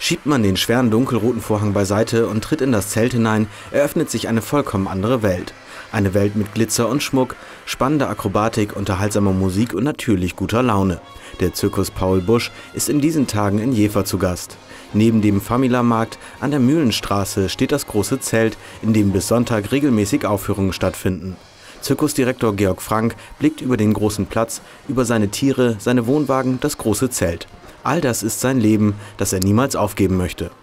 Schiebt man den schweren dunkelroten Vorhang beiseite und tritt in das Zelt hinein, eröffnet sich eine vollkommen andere Welt. Eine Welt mit Glitzer und Schmuck, spannender Akrobatik, unterhaltsamer Musik und natürlich guter Laune. Der Zirkus Paul Busch ist in diesen Tagen in Jever zu Gast. Neben dem Famila-Markt an der Mühlenstraße steht das große Zelt, in dem bis Sonntag regelmäßig Aufführungen stattfinden. Zirkusdirektor Georg Frank blickt über den großen Platz, über seine Tiere, seine Wohnwagen, das große Zelt. All das ist sein Leben, das er niemals aufgeben möchte.